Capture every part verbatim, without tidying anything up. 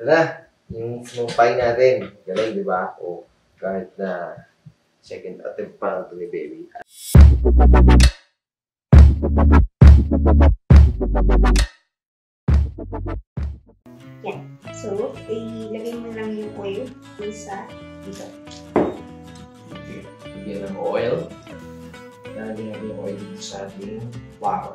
Tara, yung snumpay natin. Galing, di ba? O kahit na second attempt pa lang ito ni baby. Yan. So, ilagay mo lang yung oil dun sa dito. Okay. Bigyan ng oil. Lalagyan natin yung oil dito sa ating flour.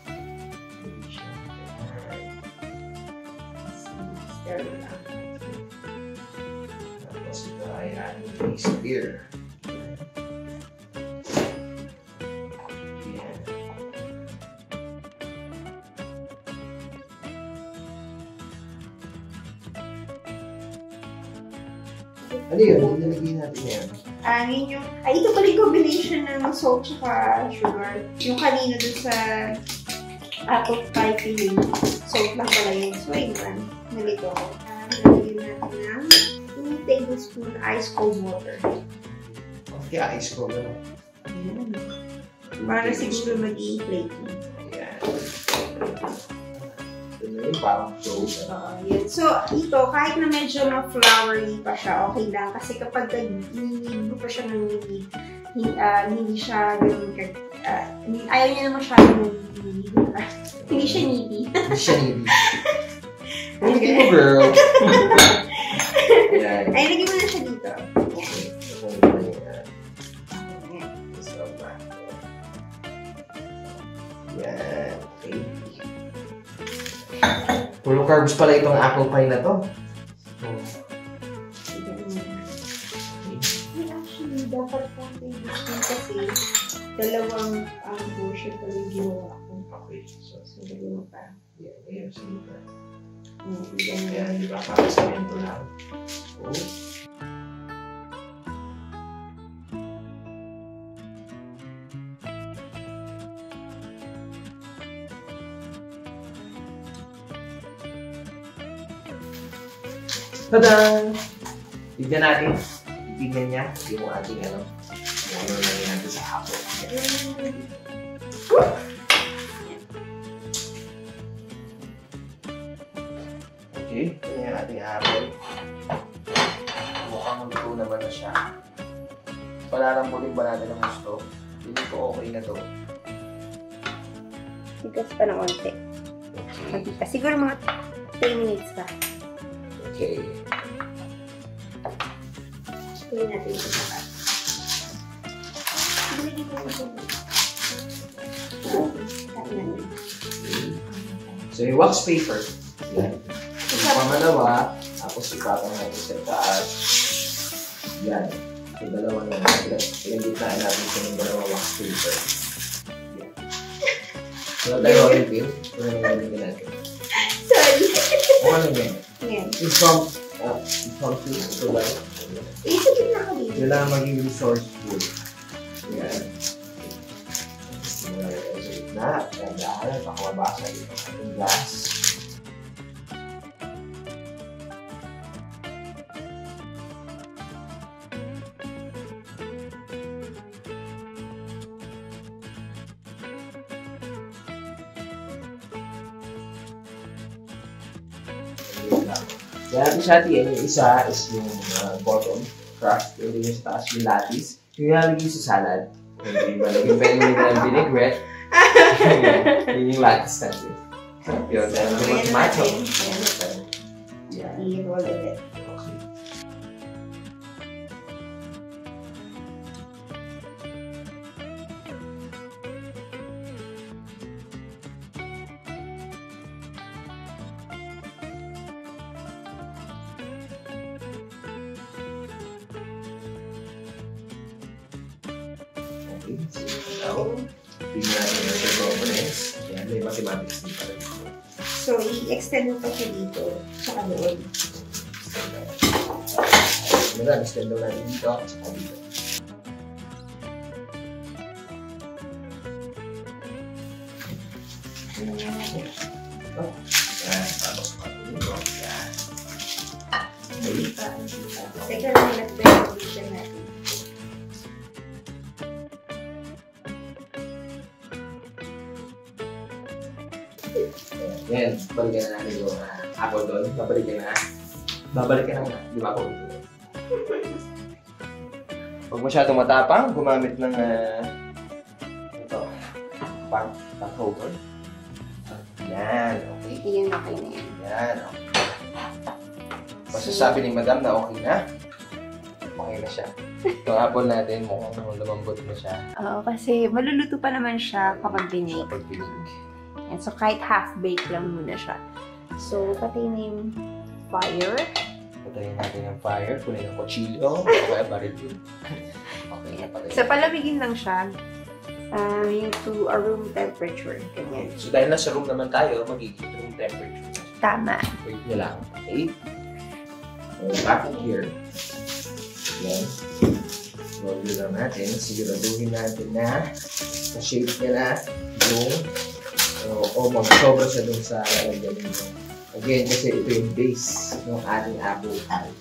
Stir mo lang. Tapos ito ay ating stir. Yan. Ano yun? Ano nalagyan natin yan? Ah, yun yung, ay, ito pala yung combination ng salt tsaka sugar. Yung kanina dun sa apple pie filling, salt lang pala yun. So, ayun, nalito ko. Ah, nalagyan natin ng two tablespoon ice cold water. Okay, ice cold na. Ayan. Para siguro maging flaky. Ayan. Ito na yung parang dough. Uh, yun. So, ito, kahit na medyo ma-floury pa siya, okay lang. Kasi kapag nilid mo pa siya ng nilid, hindi, uh, hindi siya ganun ka, uh, ayaw niya na masyadong nilid. Uh, hindi siya needy. Hindi siya needy. Hindi mo, girl. Ayan. Ay, lagyan mo na siya dito. Okay. Yan. Okay. Puro carbs pala itong apple pie na to. Actually, dapat po kasi dalawang um, portion pala yung ginawa ko. Okay. So, So, lagyan mo pa. yan. Ayan. Sige pa. Yan. Ayan. Di ba? Para sa mento lang. Oh. Tada! Tignan natin. Tignan niya yung ating ano. Yung ano na natin sa apple. Okay. Ito yung ating apple. Mukhang luto naman na siya. Palarambulin ba natin ang gusto? Hindi ko okay na to. Tigas pa ng onte. Okay. Siguro mga three minutes pa. Okay. Tuloy natin ito sa kat. Ilagay ko ito. Kain na yun. So, yung wax paper. Yan. Yung pangalawa, tapos ipatong natin sa taas. Yan. Yung dalawa na natin. Pinagditaan natin sa yung dalawa wax paper. Yan. So, tayo rolling pin. Ito na yung rolling pin natin. Sorry. O ano yan? Yan. It's from, uh, it's from two. Ito ba? Isipin na ako dito. Yun lang maging resourceful. Yan. Na, gandaan, pakamabasa ito ang glass. Kaya natin siya atin, yung isa is yung uh, bottom crust, yung din yung sa taas yung lattice. Yung nalagay sa salad, hindi ba naging penguin na ng vinaigrette. Yun yung lattice natin. Yun, dahil natin yung tomato. Yan. I-roll it. Okay. Okay, so now, tingnan natin yung circumference. Yan, may mathematics din pala dito. So, i-extend mo pa siya dito sa kaloob. Mula, extend daw natin dito at saka dito. Oh, yan, tapos pa dito. Yan. Teka lang, nag-benediction natin. Yan, balikan na natin yung uh, apple doon. Babalikan na. Babalik ka naman. Di ba ako? Huwag masyadong matapang, gumamit ng uh, ito, pang cover. Yan, okay. Yan, okay na yan. Yan, okay. Masasabi ni Madam na okay na. Okay na siya. Itong apple natin, mukhang lumambot na siya. Oo, kasi maluluto pa naman siya kapag binake. Kapag binig. Yan, so kahit half-bake lang muna siya. So, pati na yung fire. Patayin natin ang fire, kunin ang kutsilyo, o kaya baril yun. Okay na patayin. So, palamigin lang siya. Uh, yung to a room temperature. Ganyan. So, dahil nasa room naman tayo, magiging room temperature. Tama. Wait nyo lang. Okay? So, back in here. Yan. Roll lang natin. Siguraduhin natin na na-shape niya na yung o, o mag-sobra siya dun sa lalagyan nito. Again, kasi ito yung base ng ating apple pie.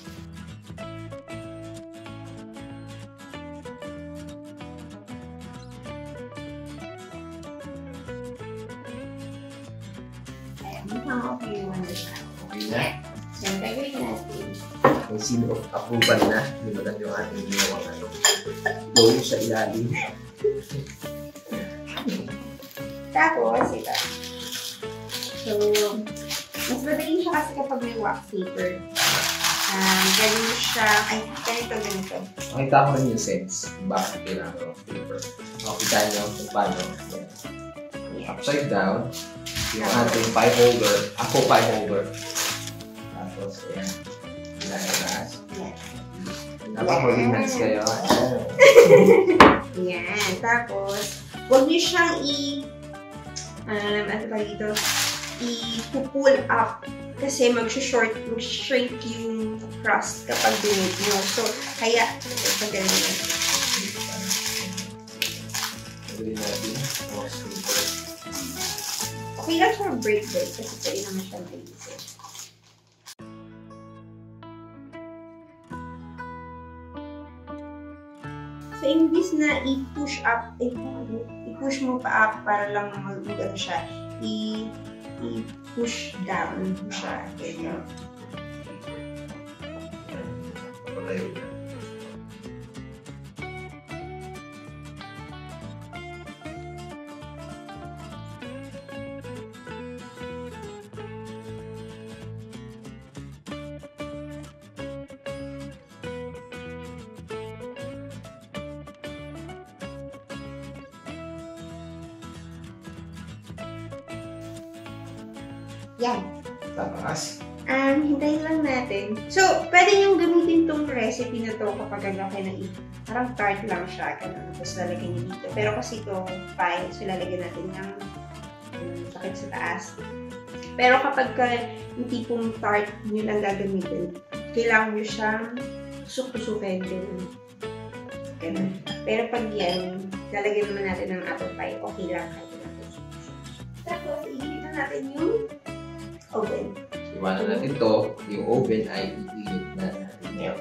Ayan, mukhang okay naman na siya. Okay na? Yan, gagawin natin. May seal of approval na. Hindi mo lang yung ating ginawang ano. Low sa ilalim. Tapos, ito. So, mas madali siya kasi kapag may wax paper. Um, ganun siya, ay, ganito, ganito. Makita ko rin yung sense kung bakit kailangan ng wax paper. Makita nyo kung paano. Yeah. Upside down. Yung ating pie holder. Ako pie holder. Tapos, ayan. Ilalagas. Yeah. Napaka-organize kayo. Yan. Tapos, huwag niyo siyang i- um, ano ba dito? I-pull up. Kasi mag-short, mag-shrink yung crust kapag binake nyo. So, kaya, pag ganun yan. Pagdali natin. Wax paper. Okay lang siya break-break kasi pwede naman siya maisip. So, imbis na i-push up, eh, i-push mo pa up para lang mag-ano siya, i- i-push down mo siya. Ganyan. Patayo na. Yan. Tapos, Um, hintayin lang natin. So, pwede niyong gamitin tong recipe na to kapag ano kayo na i- parang tart lang siya. Ganun. Tapos lalagyan niyo dito. Pero kasi ito pie, so lalagyan natin ng um, takip sa taas. Pero kapag ka yung tipong tart nyo lang gagamitin, kailangan nyo siyang tusok-tusukin. Ganun. Ganun. Pero pag yan, lalagyan naman natin ng apple pie, okay lang kahit natin. Tapos, i-heat na natin yung oven. iwanan natin to. Yung oven ay i-init na natin ngayon.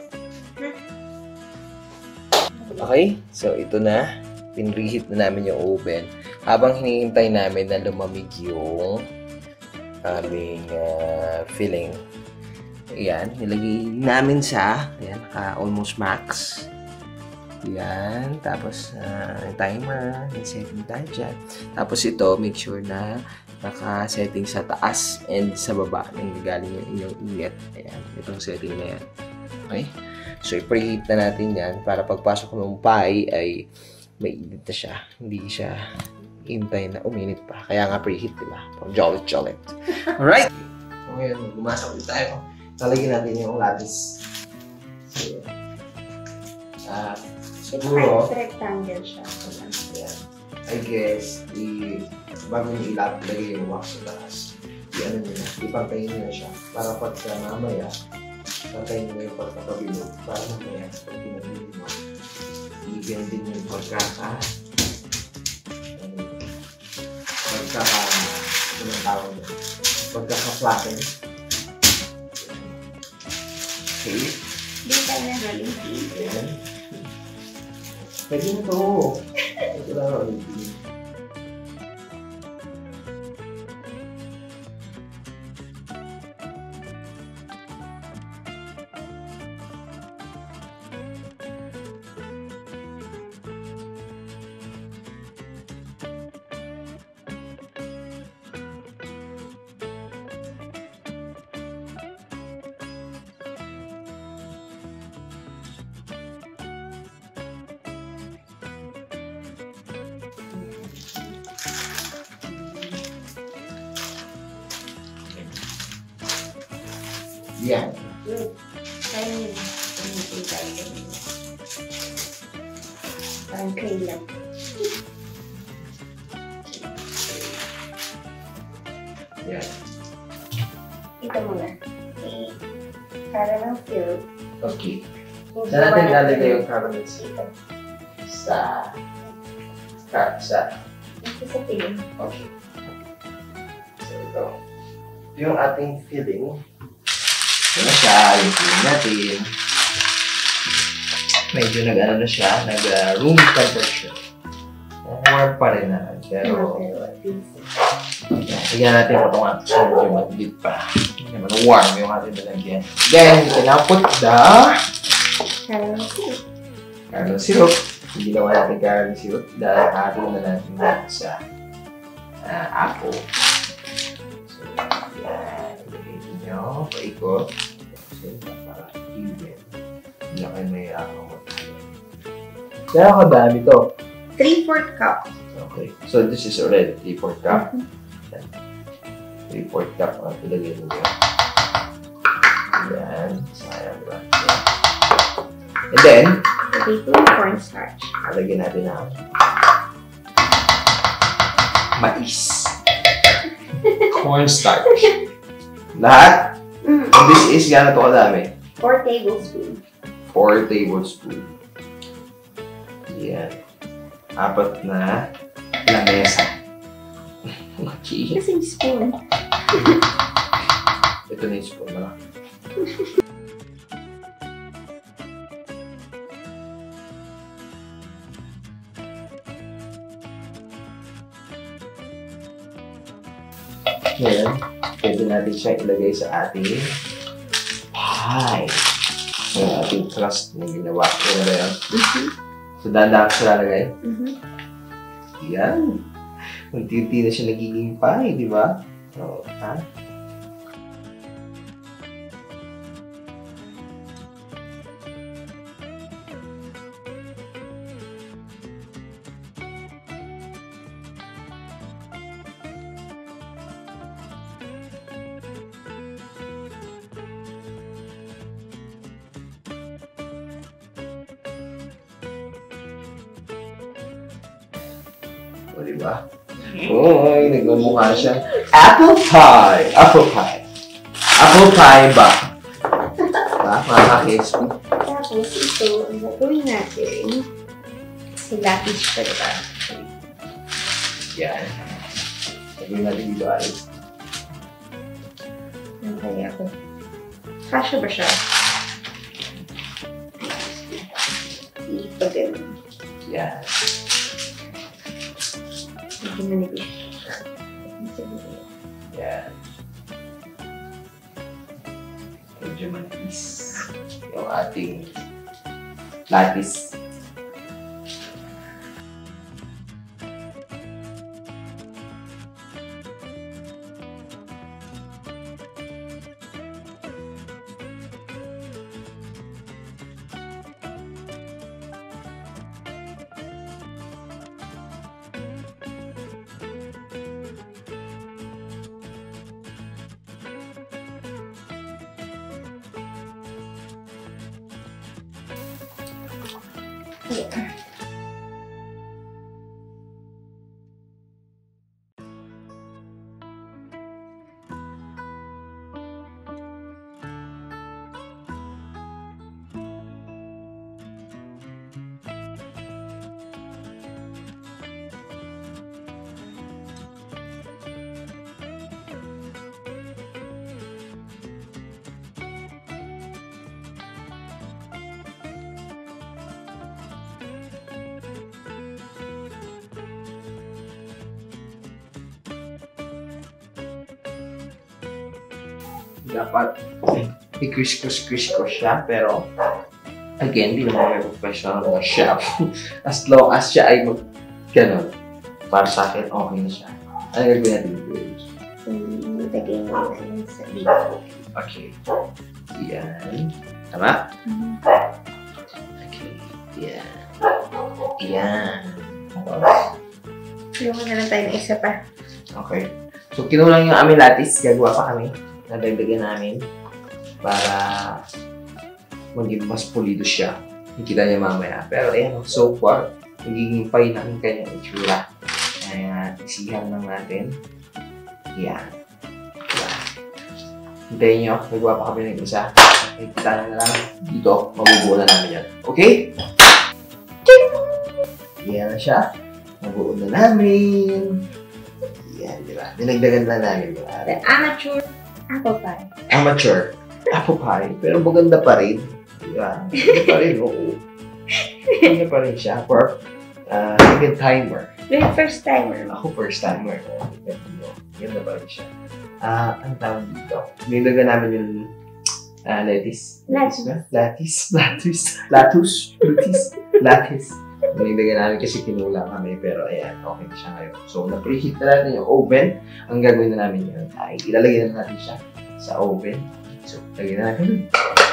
Okay, so ito na. Pinreheat na namin yung oven. Habang hinihintay namin na lumamig yung aming uh, filling. Ayan, nilagay namin sa, ayan, naka almost max. Ayan, tapos uh, timer, may setting tayo dyan. Tapos ito, make sure na naka-setting sa taas and sa baba nang galing yung inyong init. Ayan, itong setting na yan. Okay? So, i-preheat na natin yan para pagpasok ng pie ay may init na siya. Hindi siya hintay na uminit pa. Kaya nga preheat, diba? Jolit-jolit. Alright! So, ngayon, gumasok ulit tayo. Talagyan natin yung lattice. So, ah, uh, siguro, rectangle siya. ayan. I guess, i bago nyo ilagay yung wax sa taas, i-ano nyo na, ipagtayin nyo na siya para pagka mamaya, pagtayin nyo yung pagkakabilog para mamaya, pag pinagbilog mo, ibigyan din yung pagkaka pagkaka anong tawag nyo, pagkaka-flatten. Okay? Hindi tayo na rolling pin. Ayan. Pwede na to. Ito na rolling pin. Yan. Good. Kaya yun. Pagnitin tayo. Parang clay lang. Yan. Ito muna. Okay. Caramel syrup. Okay. Saan natin lalagay yung caramel syrup? Sa... Sa... Sa... Ito sa filling. Okay. So, ito. Ito yung ating filling. Ito na siya, yung filling natin. Medyo nag-ano na siya, nag-room uh, temperature. Warm pa rin na. Pero... Yan, tignan natin kung itong ating so medyo matibid pa. Hindi naman warm yung ating nalagyan. Then, we can now put the... Caramel syrup. Caramel syrup. Hindi naman natin caramel syrup dahil atin na natin natin sa uh, apple. So, yan. Ilagay nyo. Paikot. So, para even. Hindi na kayo may apple mo. Kaya ako dami to. three-fourth cup. Okay. So, this is already three-fourth cup. Mm-hmm. three-fourth cup ang ilagay nyo. Yan. Sayang ba? And then, Lagay ko yung cornstarch. alagyan natin ang mais. Cornstarch. Lahat? Mm. And this is, gano'n ito kadami? four tablespoons. four tablespoons. Yan. Apat na lamesa. Okay. Kasi yung spoon. Ito na yung spoon. Malaki. Ngayon, pwede natin siya ilagay sa ating pie. Yung ating crust na ginawa. Yan na yun. Mm-hmm. So, dahan-dahan siya lalagay. Mm-hmm. Yan. Unti-unti na siya nagiging pie, di ba? So, ha? O, diba? Uy, nagmumukha siya. Apple pie! Apple pie! Apple pie ba? Diba, mga ka-crispy? Tapos ito, ang gagawin natin, silapish pa diba? Yan. Sabihin natin dito ay. Ang kaya ko. Kasha ba siya? Ito ganun. Yan. Medyo manipis. Yan. Medyo manipis. Yung ating lattice. Yeah. Dapat i-criss-cross-criss ko siya, pero again, hindi naman may professional na chef. As long as siya ay mag ganun, para sa akin, okay na siya. Ano gagawin natin dito? Ilagay mo na yun sa dito. Okay. Yan. Tama? Mm-hmm. Okay. Yan. Yan. Iwan na lang tayo ng isa pa. Okay. So, kinulang yung aming lattice. Gagawa pa kami. Nadagdagan namin. para maging mas pulido siya. Kita niya mamaya. Pero ayan, so far, nagiging fine ang kanyang itsura. Kaya, isihan lang natin. Yan. Yan. Hintayin nyo, nagawa pa kami ng isa. Kita na lang dito, mabubuo na namin yan. Okay? Yan na siya. Nabuo na namin. Yan, di ba? Dinagdagan na namin. Diba? The amateur apple pie. Amateur apple pie. Pero maganda pa rin. Di ba? Maganda pa rin, oo. Maganda pa rin siya for uh, second timer. May first timer. Ako first timer. Maganda pa rin siya. Ah, uh, ang tawag dito. Dinagdagan namin yung uh, lettuce. Lettuce. Lettuce. Lettuce. Lettuce. Lettuce. Lettuce. Dinagdagan namin kasi kinulang kami. Pero ayan, okay na siya ngayon. So, na-preheat na natin yung oven. Ang gagawin na namin yun ay ilalagay na natin siya sa oven. So, lagyan na natin.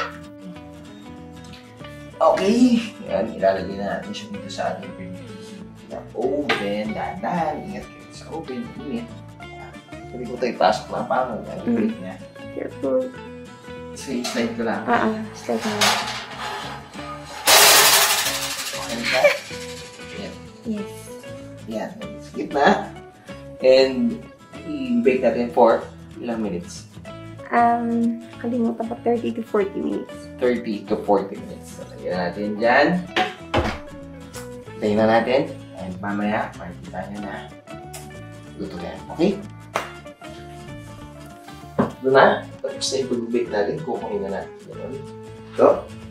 Okay. Ayan, ilalagay na natin siya dito sa ating preheat na oven. Dahan-dahan. Ingat kayo sa oven. Ingat. Sabi ko tayo pasok lang. Paano? Break niya. Careful. So, slide ko lang. Ah, ah. Slide mo. Okay siya? Ayan. Yes. Ayan. Skip na. And, i-bake natin for ilang minutes? Um, kalimutan ko, thirty to forty minutes. thirty to forty minutes. So, lagyan natin dyan. Tayin na natin. And mamaya, makikita nyo na luto na yan. Okay? Ito na. Tapos na yung pag-bake natin. Kukunin na natin. Ganun. Ito.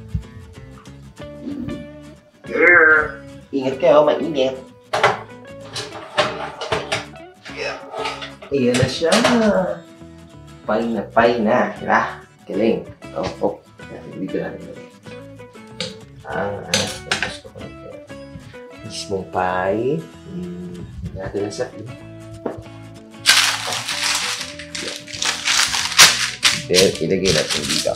Ingat kayo, mainit. Ayan na siya. Pay na, pay na. Diba? Galing. Oh, oh. Dito natin. Ang, ano, gusto ko natin. Mismong pie. Hmm. Natin ang sapi. Then, ilagay natin dito.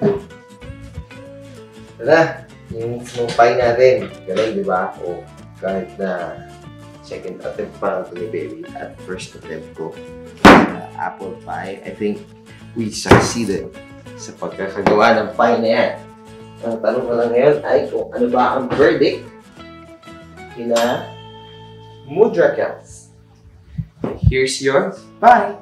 Tara, yung mismong pie natin. Galing, di ba? O, kahit na second attempt pa lang ito ni Baby at first attempt ko. Uh, apple pie. I think we succeeded sa pagkakagawa ng pie na yan. Ang tanong ko lang ngayon ay kung ano ba ang verdict kina Mudrakels. Here's your pie!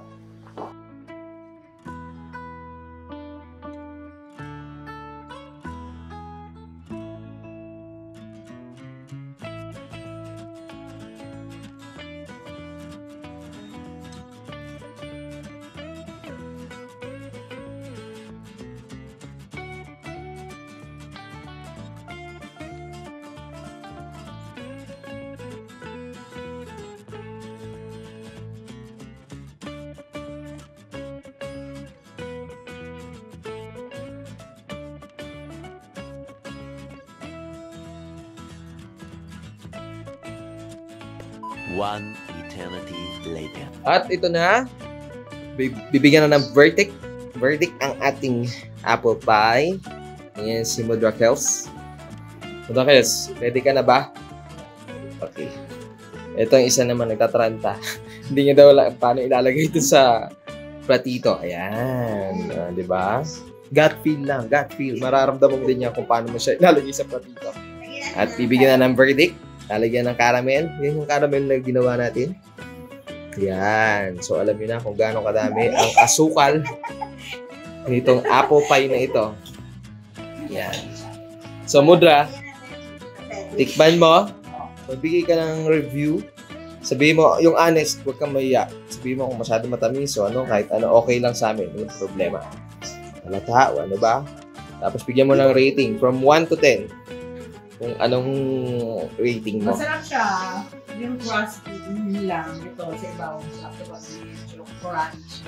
One eternity later. At ito na, bibigyan na ng verdict. Verdict ang ating apple pie. Ayan si Mudrakels. Mudrakels, ready ka na ba? Okay. Ito ang isa naman nagtataranta. Hindi niya daw paano ilalagay ito sa platito. Ayan. Uh, di ba? Gut feel lang. Gut feel. Mararamdaman din niya kung paano mo siya ilalagay sa platito. At bibigyan na ng verdict. Lalagyan ng caramel. Yan yung caramel na ginawa natin. Yan. So, alam niyo na kung gaano kadami ang asukal nitong apple pie na ito. Yan. So, Mudra, tikman mo. Magbigay ka ng review. Sabihin mo, yung honest, huwag kang mahiya. Sabihin mo kung masyado matamis o ano, kahit ano, okay lang sa amin. Yung problema. Halata o ano ba? Tapos, bigyan mo ng rating from one to ten. Kung anong rating mo. Masarap siya. Yung crust lang. Ito sa ibaw. After yung crunch.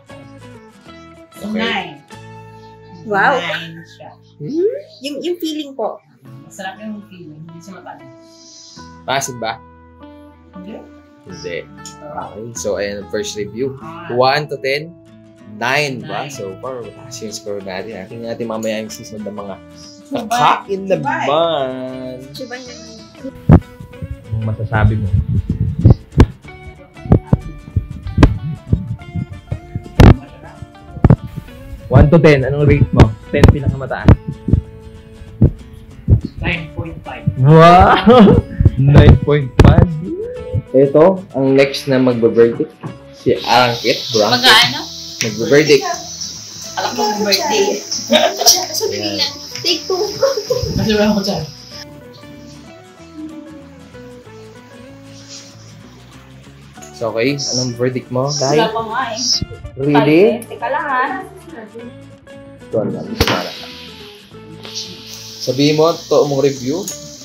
Okay. Nine. Wow. Nine siya. Hmm? Yung, yung feeling ko. Masarap yung feeling. Hindi siya matamis. Masin ba? Hindi. Hindi. Okay. So, ayan ang first review. Ah. one to ten. nine ba? Nine. So far, mataas yung score natin. Akin natin mamaya yung susunod ng mga Subay. kakain Subay. naman. Subay naman. Anong masasabi mo? one to ten, anong rate mo? ten pinakamataas. nine point five. Wow! nine point five. Ito, ang next na magbe-verdict. Si Arangkit. Mag-ano? Magbe-verdict. Alam mo yung birthday. Sabihin lang, take two. Kasi wala ko dyan. So, okay. Anong verdict mo? Wala Dahil? pa nga eh. Really? Teka lang ha. Ito lang. Para. Sabihin mo, ito mong review.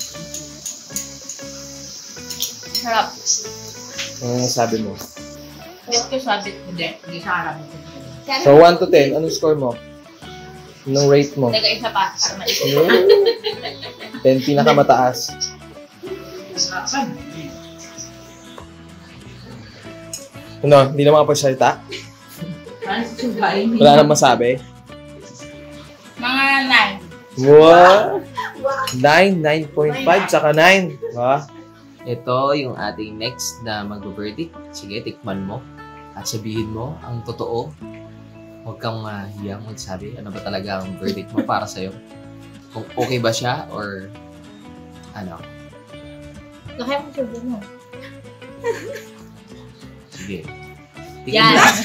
Sarap. Ang sabi mo. Huwag ko sabi ko. Hindi, hindi sa harap. So, one to ten, anong score mo? Anong rate mo? Teka isa pa. Para maliit. ten pinakamataas. Saan? Ano, hindi na makapagsalita? Saan sa sugain? Wala nang masabi? Mga nine. Wow! nine, nine point five, saka nine. Diba? Ito yung ating next na mag-verdict. Sige, tikman mo. At sabihin mo ang totoo. Huwag kang mahiyang magsabi. Ano ba talaga ang verdict mo para sa'yo? Kung okay ba siya or ano? Kaya mo sabi mo. Sige. Tikim Yan. lang.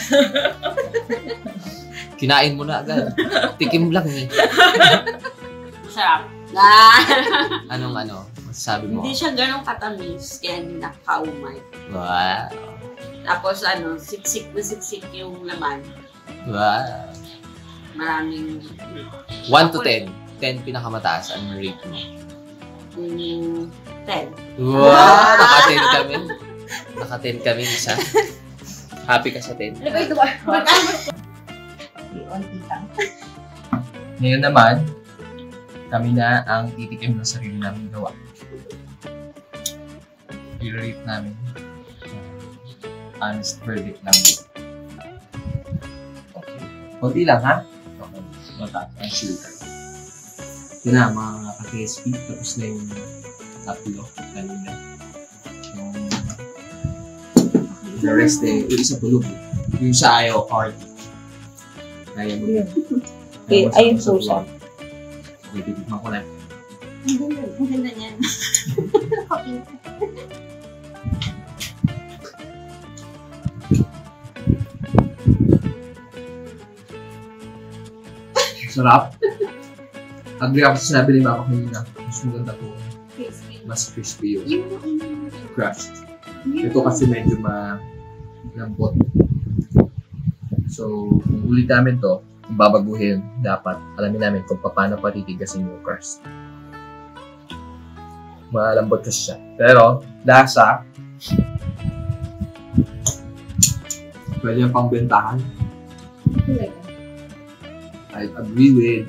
Kinain mo na agad. Tikim lang eh. Sarap. Ah. Anong ano? Masasabi mo? Hindi siya ganong katamis, kaya hindi nakakaumay. Wow. Tapos ano, siksik na siksik yung laman. Wow. Maraming... one to ten. ten pinakamataas. Anong rate mo? Mm, ten. Wow! Naka-ten kami. Naka-ten kami isa. Happy ka sa ten? Ano ba ito ba? Ngayon naman, kami na ang titikim ng sarili namin gawa. I-rate namin. Honest verdict lang. Okay. Kunti lang ha? Okay. Mataas ang sugar. Ito na mga ka-K S P. Tapos na yung tatlo. Kanina. Yung the rest eh, yung isa tulog. Yung sa ayaw, party. Kaya mo yun. Okay, ayun po siya. Okay, titikman ko na. Ang ganda, ang ganda niyan. Sarap. Agree ako sa sinabi ni Mama kanina. Mas maganda po. Mas crispy yung crust. Ito kasi medyo malambot. So, kung ulit namin to, kung babaguhin, dapat alamin namin kung paano patitigasin yung crust. Malambot kasi siya. Pero, lasa, pwede yung pangbentahan. I agree with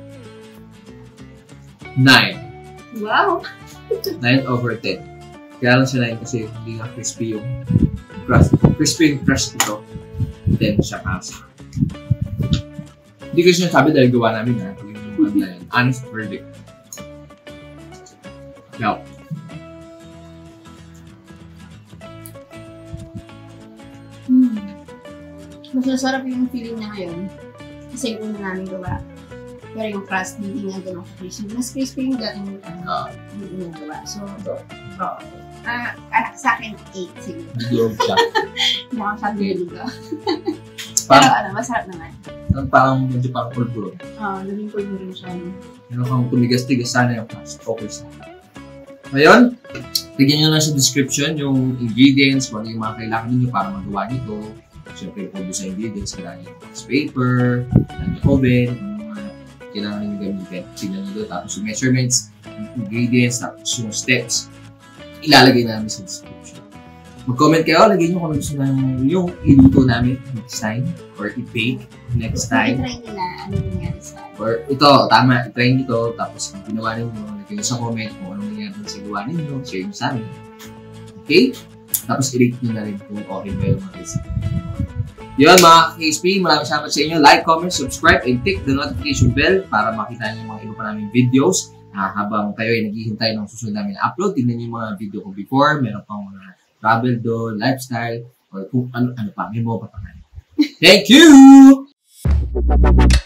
nine. Wow! nine over ten. Kaya lang siya nine kasi hindi nga crispy yung crust. Crispy yung crust nito. ten siya kasi. Hindi ko siya sabi dahil gawa namin ha. Yung ano honest verdict. Now. Hmm. Mas masarap yung feeling niya ngayon. Kasi yung una namin gawa. Pero yung crust, hindi nga ganun crispy. Mas crispy yung dating Ah. yung una gawa. So, Ito. oo. Ah, ah, sa akin, eight siguro. Medyo siya. Hindi ako sabi yung luga. Pero Parang, ano, masarap naman. parang medyo parang pulburo. Oo, naging cool mo rin siya. Meron kang tumigas-tigas sana yung crust. Okay sa ngayon, tignan nyo lang sa description yung ingredients, kung ano yung mga kailangan ninyo para magawa nito. Siyempre, kung sa ingredients, kailangan yung wax paper, kailangan yung oven, yung mga kailangan ninyo gamitin. Tignan nyo doon. Tapos yung measurements, yung ingredients, tapos yung steps, ilalagay namin sa description. Mag-comment kayo, lagay nyo kung gusto namin yung iluto namin next time or i-bake next time. I-try nila ano nangyari sa Or ito, tama, i-try nyo ito, tapos kung ginawa ninyo, lagay nyo sa comment kung anong nangyari sa gawa ninyo, share nyo sa amin. Okay? Tapos i-rate nyo na rin kung okay ba yung mga recipe. Yun mga K S P, maraming salamat sa inyo. Like, comment, subscribe, and click the notification bell para makita nyo yung mga iba pa namin videos. Uh, habang kayo ay naghihintay ng susunod namin na upload, tignan nyo yung mga video ko before, meron pang mga travel doon, lifestyle, or kung ano, ano pa, may mga pa. Thank you! Bye.